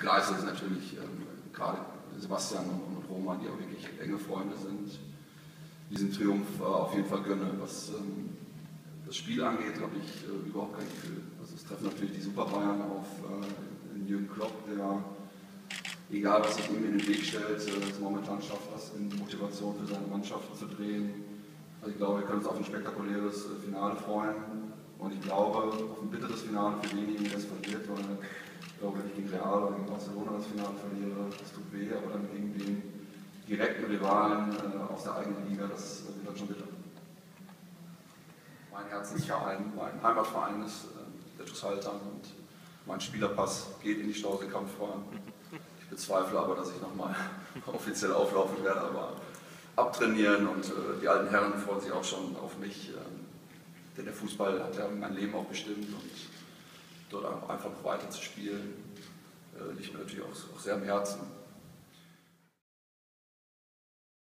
klar ist es natürlich, gerade Sebastian und Roman, die auch wirklich enge Freunde sind, diesen Triumph auf jeden Fall gönne. Was das Spiel angeht, habe ich überhaupt kein Gefühl. Also es treffen natürlich die Super Bayern auf Jürgen Klopp, der, egal was sich ihm in den Weg stellt, es momentan schafft, das in Motivation für seine Mannschaft zu drehen. Also ich glaube, wir können uns auf ein spektakuläres Finale freuen. Und ich glaube, auf ein bitteres Finale für denjenigen, der es verliert, weil ich glaube, wenn ich gegen Real oder gegen Barcelona das Finale verliere, das tut weh, aber dann gegen den direkten Rivalen aus der eigenen Liga, das wird dann schon bitter. Mein Herzensverein, mein Heimatverein ist der TuS Haltern und mein Spielerpass geht in die Stausee-Kampfbahn. Ich bezweifle aber, dass ich nochmal offiziell auflaufen werde, aber abtrainieren und die alten Herren freuen sich auch schon auf mich, denn der Fußball hat ja mein Leben auch bestimmt und dort einfach noch weiter zu spielen, liegt mir natürlich auch sehr am Herzen.